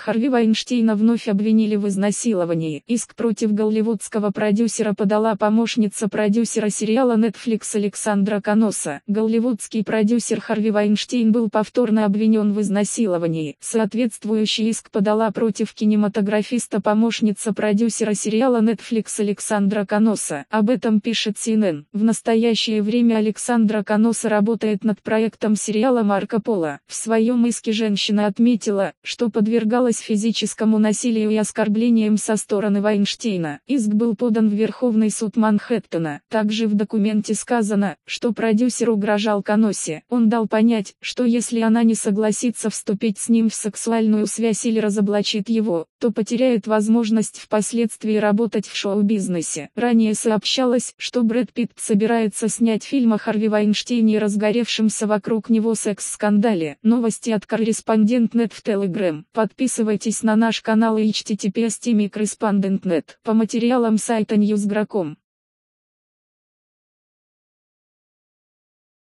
Харви Вайнштейна вновь обвинили в изнасиловании. Иск против голливудского продюсера подала помощница продюсера сериала Netflix Александра Каноса. Голливудский продюсер Харви Вайнштейн был повторно обвинен в изнасиловании. Соответствующий иск подала против кинематографиста помощница продюсера сериала Netflix Александра Каноса. Об этом пишет CNN. В настоящее время Александра Каноса работает над проектом сериала «Марко Поло». В своем иске женщина отметила, что подвергалась физическому насилию и оскорблениям со стороны Вайнштейна. Иск был подан в Верховный суд Манхэттена. Также в документе сказано, что продюсер угрожал Каносе. Он дал понять, что если она не согласится вступить с ним в сексуальную связь или разоблачит его, то потеряет возможность впоследствии работать в шоу-бизнесе. Ранее сообщалось, что Брэд Питт собирается снять фильм о Харви Вайнштейне и разгоревшемся вокруг него секс-скандале. Новости от Корреспондент.нет в Telegram. Подписывайтесь на наш канал и https://correspondent.net по материалам сайта Newsgro.com.